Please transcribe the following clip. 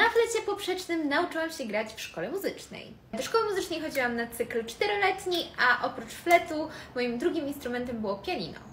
Na flecie poprzecznym nauczyłam się grać w szkole muzycznej. Do szkoły muzycznej chodziłam na cykl 4-letni, a oprócz fletu moim drugim instrumentem było pianino.